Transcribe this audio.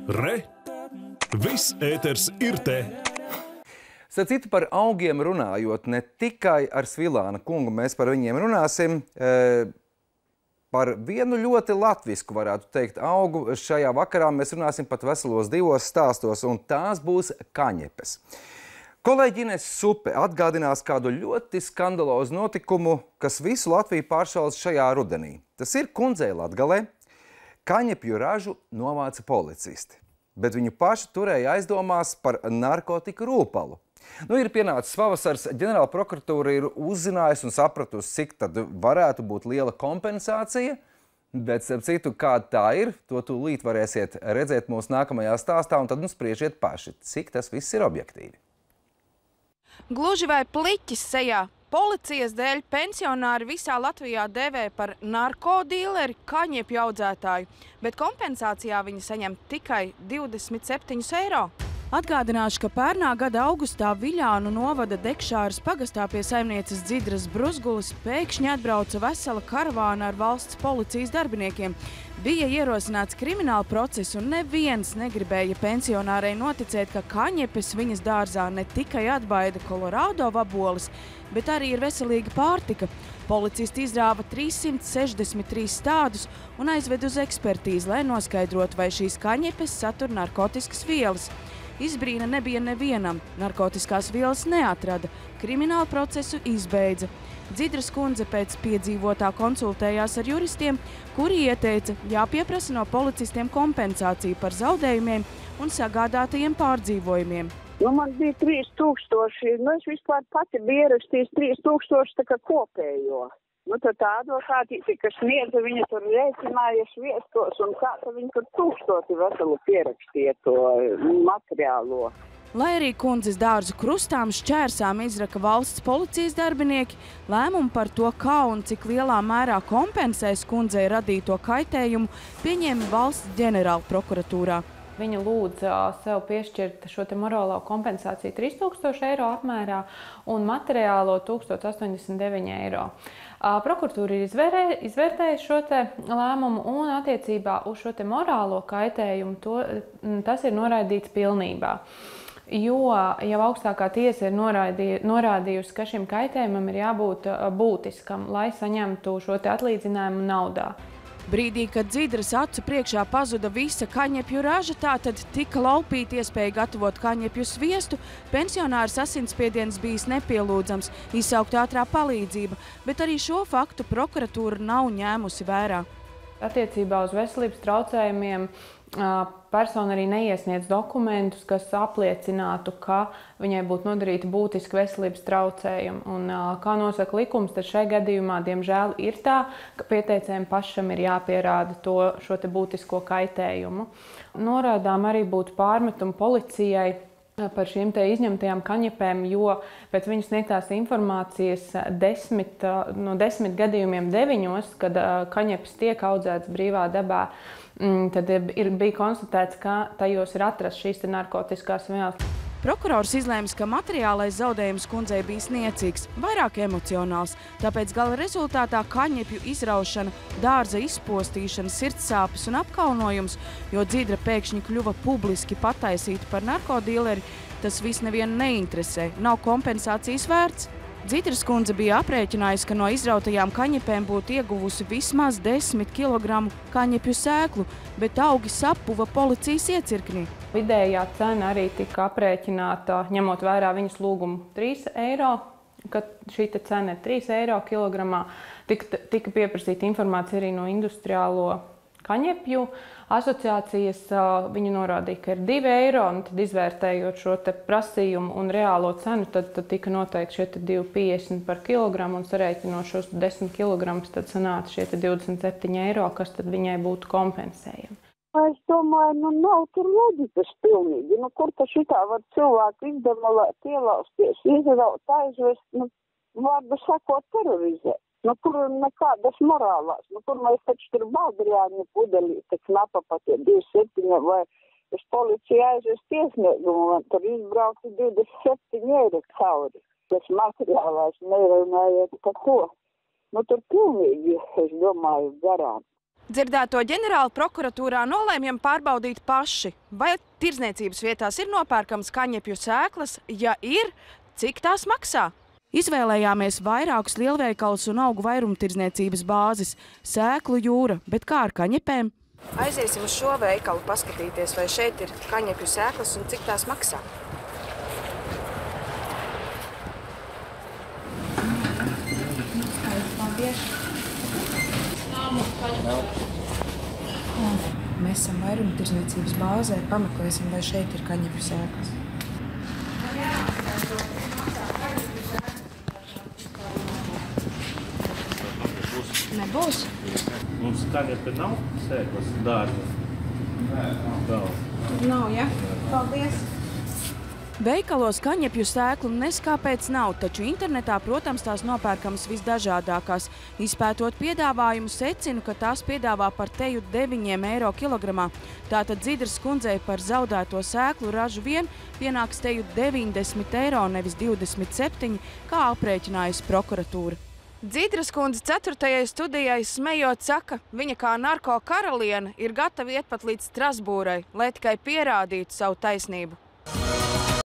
Re! Viss ēters ir te! Starp citu, par augiem runājot, ne tikai ar Svilāna kungu mēs par viņiem runāsim, par vienu ļoti latvisku, varētu teikt, augu. Šajā vakarā mēs runāsim pat veselos divos stāstos, un tās būs kaņepes. Kolēģi Ines Supe atgādinās kādu ļoti skandalozu notikumu, kas visu Latviju pāršauc šajā rudenī. Tas ir Kundzei Latgalē. Kaņepju ražu novāca policisti, bet viņu paši turēja aizdomās par narkotiku rūpalu. Ir pienācis pavasars, ģenerāla prokuratūra ir uzzinājusi un sapratusi, cik tad varētu būt liela kompensācija, bet, starp citu, kāda tā ir, to tūlīt varēsiet redzēt mūsu nākamajā stāstā, un tad spriežiet paši, cik tas viss ir objektīvi. Gluži vai pliķis sejā. Policijas dēļ pensionāri visā Latvijā dēvē par narkodīleri, kaņepju audzētāju, bet kompensācijā viņi saņem tikai 27 eiro. Atgādināšu, ka pērnā gada augustā Viļānu novada Dekšāras pagastā pie saimnieces Dzidras Bruzgulis pēkšņi atbrauca vesela karavāna ar valsts policijas darbiniekiem. Bija ierosināts krimināla process, un neviens negribēja pensionārei noticēt, ka kaņepes viņas dārzā ne tikai atbaida Kolorādo vaboles, bet arī ir veselīga pārtika. Policisti izrāva 363 stādus un aizved uz ekspertīzi, lai noskaidrotu, vai šīs kaņepes satur narkotiskas vielas. Izbrīna nebija nevienam, narkotiskās vielas neatrada, kriminālu procesu izbeidza. Dzidras kundze pēc piedzīvotā konsultējās ar juristiem, kuri ieteica jāpieprasa no policistiem kompensāciju par zaudējumiem un sagādātajiem pārdzīvojumiem. Man bija 3000, es vispār pati biju ierakstījis 3000 tā kā kopējo. Tad tā advokātīte, kas sniedza, viņa tur rēķināja sviestos, un kā viņa tur 1000 veselu pierakstīja to materiālo. Lai arī kundzes dārzu krustām šķērsām izraka valsts policijas darbinieki, lēmumu par to, kā un cik lielā mērā kompensēs kundzei radīto kaitējumu, pieņēma valsts ģenerāla prokuratūrā. Viņa lūdza sev piešķirt šo te morālo kompensāciju 3000 eiro apmērā un materiālo 1089 eiro. Prokuratūra ir izvērtējusi šo te lēmumu un attiecībā uz šo te morālo kaitējumu tas ir noraidīts pilnībā. Jo jau augstākā tiesa ir norādījusi, ka šim kaitējumam ir jābūt būtiskam, lai saņemtu šo te atlīdzinājumu naudā. Brīdī, kad Dzidras acu priekšā pazuda visa kaņepju raža, tātad tika laupīta iespēja gatavot kaņepju sviestu, pensionāras asinsspiediens bijis nepielūdzams, izsaukt ātrā palīdzība, bet arī šo faktu prokuratūra nav ņēmusi vērā. Attiecībā uz veselības traucējumiem persona arī neiesniedz dokumentus, kas apliecinātu, ka viņai būtu nodarīti būtiski veselības traucējumi. Un, kā nosaka likums, tad šai gadījumā, diemžēl, ir tā, ka pieteicējiem pašam ir jāpierāda šo te būtisko kaitējumu. Norādām arī būtu pārmetumi policijai par šīm te izņemtajām kaņepēm, jo pēc viņu sniegtās informācijas no 10 gadījumiem 9, kad kaņepes tiek audzētas brīvā dabā, tad bija konstatēts, ka tajos ir atrasts šīs te narkotiskās vielas. Prokurors izlēma, ka materiālais zaudējums kundzei bija sniecīgs, vairāk emocionāls, tāpēc gala rezultātā kaņepju izraušana, dārza izpostīšana, sirdsāpes un apkaunojums, jo Dzidra pēkšņi kļuva publiski pataisīta par narkodīleri, tas viss nevienu neinteresē, nav kompensācijas vērts. Dzidras kundze bija aprēķinājusi, ka no izrautajām kaņepēm būtu ieguvusi vismaz 10 kg kaņepju sēklu, bet augi sapuva policijas iecirknī. Vidējā cena arī tika aprēķināta, ņemot vērā viņas lūgumu 3 eiro, kad šī cena ir 3 eiro kilogramā. Tika pieprasīta informācija arī no industriālo kaņepju asociācijas. Viņi norādīja, ka ir 2 eiro, un tad izvērtējot šo te prasījumu un reālo cenu, tad tika noteikti šie 2,50 par kilogramu, un sarēķinot šos 10 kilogramus, tad sanāca šie 27 eiro, kas tad viņai būtu kompensējami. Es domāju, nav tur loģikas pilnīgi. Kur ta šitā var cilvēku izdemolēt, ielausties, izraut, aizvest, vārdu sakot, terorizēt. Kur nekādas morālās, kur mēs taču tur Baldriāņu pudelīte knapa pat 27 vai uz policiju aizvest iesniegumu, un tur izbraukti 27 eiro cauri. Tas materiālās nerunājot par ko. Tur pilnīgi, es domāju, garām. Dzirdēto ģenerāla prokuratūrā nolēmjam pārbaudīt paši, vai tirdzniecības vietās ir nopērkams kaņepju sēklas, ja ir, cik tās maksā. Izvēlējāmies vairākus lielveikalus un augu vairumtirdzniecības bāzes, sēklu jūra, bet kā ar kaņepēm? Aiziesim uz šo veikalu paskatīties, vai šeit ir kaņepju sēklas un cik tās maksā. Mēs esam vairumtirdzniecības bāzē, pameklēsim, vai šeit ir kaņepju sēklas. Nebūs? Mums kaņepe nav sēklas dārza? Nav. Tur nav, ja? Paldies! Veikalos kaņepju sēklu neskāpēc nav, taču internetā, protams, tās nopērkams visdažādākās. Izpētot piedāvājumu, secinu, ka tās piedāvā par teju 9 eiro kilogramā. Tātad Dzidras kundzei par zaudēto sēklu ražu vien pienāks teju 90 eiro, nevis 27, kā aprēķinājusi prokuratūra. Dzidras kundze 4. studijai smejot saka, viņa kā narko karaliene ir gatava iet pat līdz Strasbūrai, lai tikai pierādītu savu taisnību.